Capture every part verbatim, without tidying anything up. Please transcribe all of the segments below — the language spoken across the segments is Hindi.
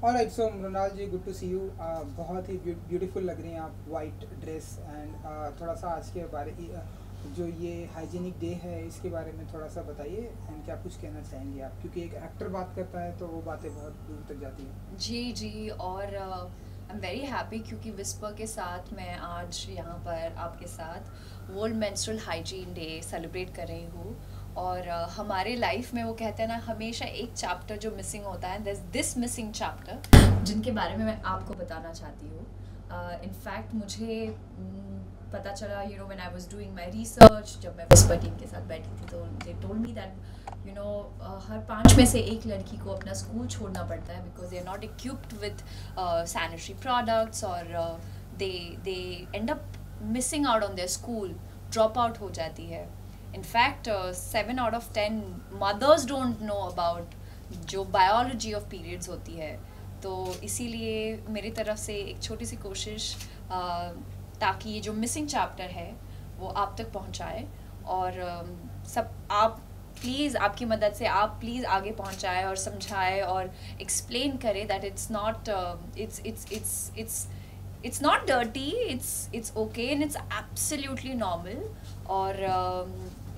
Alright, so Mrinal ji, good to see you. बहुत ही ब्यूटीफुल लग रही हैं आप, वाइट ड्रेस एंड थोड़ा सा आज के बारे uh, जो ये हाइजीनिक डे है इसके बारे में थोड़ा सा बताइए एंड क्या कुछ कहना चाहेंगे आप, क्योंकि एक एक्टर बात करता है तो वो बातें बहुत दूर तक जाती हैं। जी जी, और आई एम वेरी हैप्पी क्योंकि विस्पर के साथ मैं आज यहाँ पर आपके साथ world menstrual hygiene day celebrate कर रही हूँ। और uh, हमारे लाइफ में वो कहते हैं ना, हमेशा एक चैप्टर जो मिसिंग होता है, दिस दिस मिसिंग चैप्टर, जिनके बारे में मैं आपको बताना चाहती हूँ। इनफैक्ट uh, मुझे mm, पता चला, you know when I was doing my research, जब मैं विस्पर टीम के साथ बैठी थी, तो they told me that you know हर पाँच में से एक लड़की को अपना स्कूल छोड़ना पड़ता है because they are not equipped with sanitary products, और they they end up missing out on their school, drop out हो जाती है। In fact seven out of ten mothers don't know about जो बायोलॉजी ऑफ पीरियड्स होती है। तो इसीलिए मेरी तरफ से एक छोटी सी कोशिश, uh, ताकि ये जो मिसिंग चैप्टर है वो आप तक पहुंचाए, और um, सब आप प्लीज़, आपकी मदद से आप प्लीज़ आगे पहुंचाए और समझाए और एक्सप्लेन करें that it's not it's it's it's it's it's not dirty, it's it's okay and it's absolutely normal. Or um,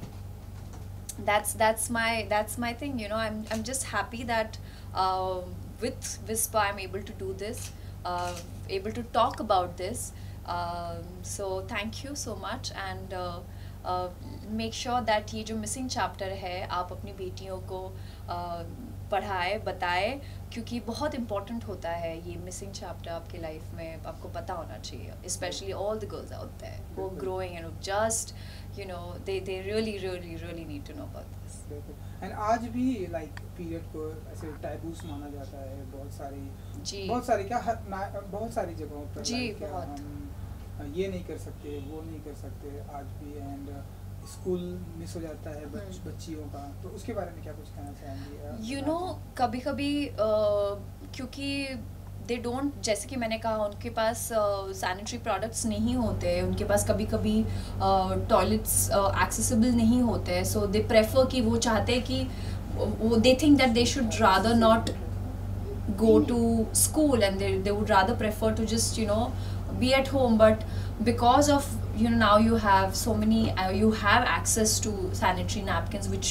that's that's my that's my thing, you know. i'm i'm just happy that uh, with Whisper I'm able to do this, uh, able to talk about this. Um, so thank you so much, and uh, uh, make sure that ये जो missing chapter है आप अपनी बेटियों को uh, पढ़ाए, बताए, क्योंकि बहुत इम्पोर्टेंट होता है ये मिसिंग चैप्टर आपके लाइफ में, आपको पता होना चाहिए, specially all the girls out there who are growing and just you know they they really really really need to know about this. And आज भी लाइक पीरियड को ऐसे टैबूस माना जाता है बहुत सारी, जी बहुत सारी क्या हर, ना, बहुत सारी जगहों पर, जी like, बहुत हम ये नहीं कर सकते, वो नहीं कर सकते आज भी, एंड स्कूल मिस हो जाता है बच, बच्चियों का, तो उसके बारे में क्या कुछ कहना चाहेंगे? यू नो कभी कभी uh, क्योंकि दे डोंट, जैसे कि मैंने कहा, उनके पास सैनिटरी uh, प्रोडक्ट्स नहीं होते, उनके पास कभी कभी टॉयलेट्स एक्सेसिबल नहीं होते, सो दे प्रेफर कि वो चाहते हैं कि वो they think that they should rather not go to school, and they, they would rather prefer to just you know be at home. But because of you know now you have so many uh, you have access to sanitary napkins, which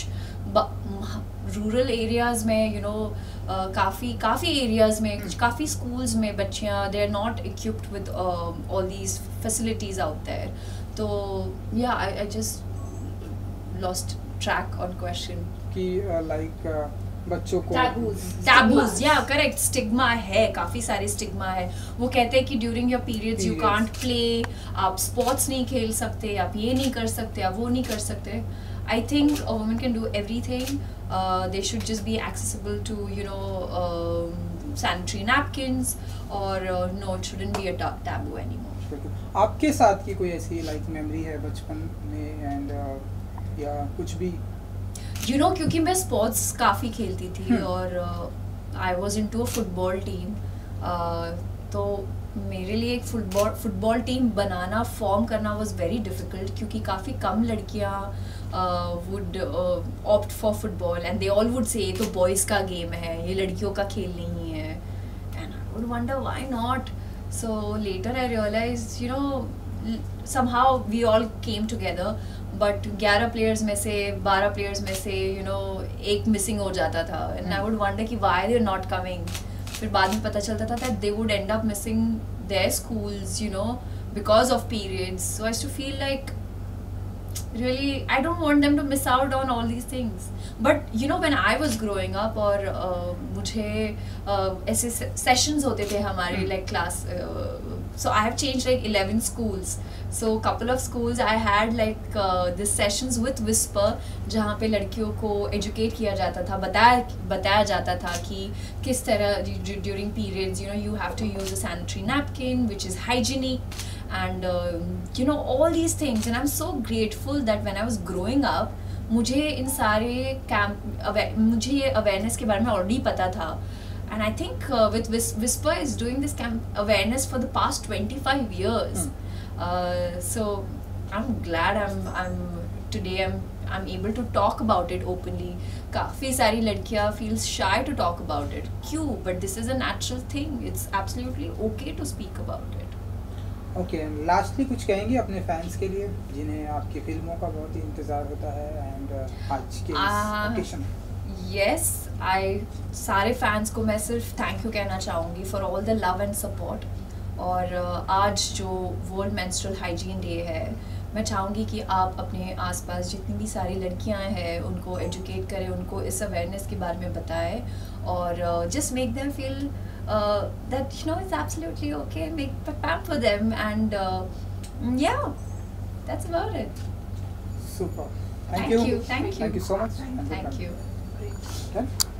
rural areas में you know uh, काफ़ी काफ़ी एरियाज में काफ़ी स्कूल्स में बच्चियाँ they are not equipped with all these facilities out there. तो yeah I I just lost track on question कि लाइक बच्चों को टैबूज, या करेक्ट, स्टिग्मा है, काफ़ी सारे स्टिग्मा है। वो कहते हैं कि during your periods you can't play, आप स्पोर्ट्स नहीं खेल सकते, आप ये नहीं कर सकते, आप वो नहीं कर सकते। I think a woman can do everything. Uh, they should just be accessible to you know um, sanitary napkins, or uh, no, it shouldn't be a ta taboo anymore. आपके साथ की कोई ऐसी लाइक मेमोरी है बचपन में एंड uh, या कुछ भी? You know, क्योंकि मैं स्पोर्ट्स काफ़ी खेलती थी और I was in to a football team, तो मेरे लिए एक फुटबॉल फुटबॉल टीम बनाना, फॉर्म करना वाज वेरी डिफ़िकल्ट, क्योंकि काफ़ी कम लड़कियाँ would opt for football, and they all would say ये तो बॉयज़ का गेम है, ये लड़कियों का खेल नहीं है, and I would wonder why not. So later I realise you know somehow we all came together, but ग्यारह प्लेयर्स में से बारह प्लेयर्स में से यू नो एक मिसिंग हो जाता था, एंड आई वुड वंडर कि why they are not coming. फिर बाद में पता चलता था that they would end up missing their schools you know because of periods. So I used to feel like really I don't want them to miss out on all these things. But you know when I was growing up, और uh, मुझे uh, ऐसे sessions होते थे हमारे like class, uh, so I have changed like eleven schools, so couple of schools I had like uh, this sessions with Whisper, जहाँ पे लड़कियों को educate किया जाता था, बताया बताया जाता था कि किस तरह during periods you know you have to use a sanitary napkin which is hygienic, and uh, you know all these things, and I'm so grateful that when I was growing up मुझे इन सारे कैंप मुझे ये अवेयरनेस के बारे में ऑलरेडी पता था, and I think uh, with Whisper is doing this camp awareness for the past twenty-five years. hmm. uh, so I'm glad I'm I'm today I'm I'm able to talk about it openly. काफ़ी सारी लड़कियाँ feel shy to talk about it. क्यों? But this is a natural thing. It's absolutely okay to speak about it. Okay, lastly कुछ कहेंगे अपने फैंस के लिए जिन्हें आपकी फिल्मों का बहुत ही इंतज़ार होता है एंड आज के Ah, ओकेशन yes, I सारे फैंस को मैं सिर्फ थैंक यू कहना चाहूँगी for all the love and support. और uh, आज जो वर्ल्ड मेंस्ट्रुअल हाइजीन डे है, मैं चाहूँगी कि आप अपने आसपास जितनी भी सारी लड़कियां हैं उनको एजुकेट करें, उनको इस अवेयरनेस के बारे में बताएं और just make them feel that you know it's absolutely okay, make pamper them and uh, yeah, that's about it. Super. Thank thank you you, thank you. Thank you so much. Thank you. Okay.